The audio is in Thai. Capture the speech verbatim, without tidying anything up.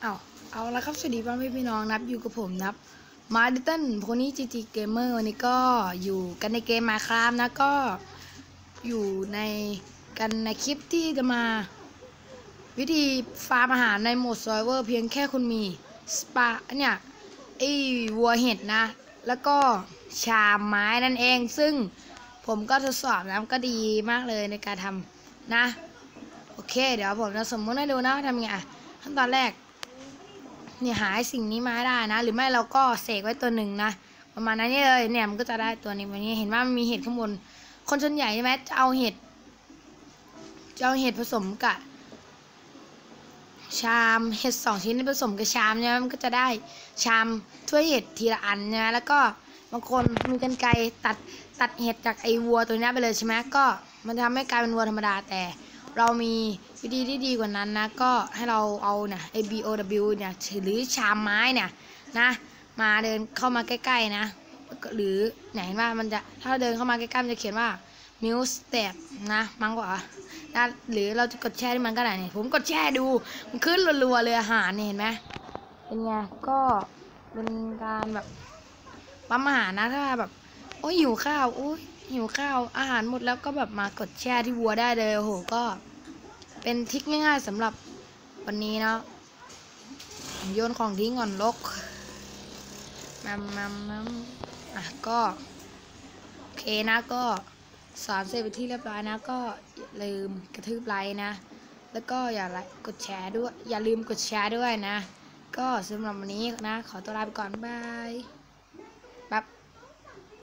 เอาเอาละครับสวัสดีพ่อแม่พี่น้องนับอยู่กับผมนับมาดิตันโพนี่จีจีเกมเมอร์วันนี้ก็อยู่กันในเกมมาครับนะก็อยู่ในกันในคลิปที่จะมาวิธีฟาร์มอาหารในโหมดซอยเวอร์เพียงแค่คุณมีสปาเนี่ยไอวัวเห็ดนะแล้วก็ชามไม้นั่นเองซึ่งผมก็ทดสอบนะก็ดีมากเลยในการทำนะโอเคเดี๋ยวผมจะสมมติให้ดูนะทำไงขั้นตอนแรกเนี่ยหาสิ่งนี้มาได้นะหรือไม่เราก็เสกไว้ตัวหนึ่งนะประมาณนั้นนี่เลยเนี่ยมันก็จะได้ตัวนี้วันนี้เห็นว่ามันมีเห็ดข้างบนคนส่วนใหญ่ใช่ไหมจะเอาเห็ดจะเอาเห็ดผสมกับชามเห็ดสองชิ้นผสมกับชามเนี่ยมันก็จะได้ชามถ้วยเห็ดทีละอันนะแล้วก็บางคนมีกรรไกรตัดตัดเห็ดจากไอวัวตัวนี้ไปเลยใช่ไหมก็มันทำให้กลายเป็นวัวธรรมดาแต่เรามีวิธีที่ดีกว่านั้นนะก็ให้เราเอาเนี่ย เอ บี โอ ดับเบิลยู เนี่ยหรือชามไม้เนี่ยนะมาเดินเข้ามาใกล้ๆนะหรือเนี่ยเห็นว่ามันจะถ้าเดินเข้ามาใกล้ๆมันจะเขียนว่า มิวสเตปนะมั้งกว่านะหรือเราจะกดแช่ที่มันก็ได้เนี่ยผมกดแช่ดูมันขึ้นรัวๆเลยอาหารเนี่ยเห็นไหมเป็นไงก็เป็นการแบบปั๊มอาหารนะถ้าแบบโอ้ยหิวข้าวโอ้ยหิวข้าวอาหารหมดแล้วก็แบบมากดแช่ที่วัวได้เลยโอ้โหก็เป็นทริคง่ายๆสำหรับวันนี้เนาะโยนของทิ้งก่อนลกมัมมัมมัมอ่ะก็โอเคนะก็สอนเสร็จไปที่เรียบร้อยนะก็อย่าลืมกระทืบไลค์นะแล้วก็อย่าไลค์กดแชร์ด้วยอย่าลืมกดแชร์ด้วยนะก็สำหรับวันนี้นะขอตัวลาไปก่อนบาย